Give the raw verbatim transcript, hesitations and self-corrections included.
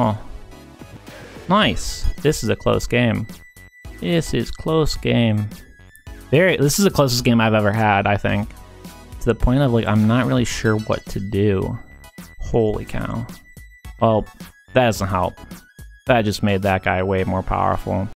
Huh. Nice. This is a close game. This is close game. Very. This is the closest game I've ever had, I think. To the point of, like, I'm not really sure what to do. Holy cow. Well, that doesn't help. That just made that guy way more powerful.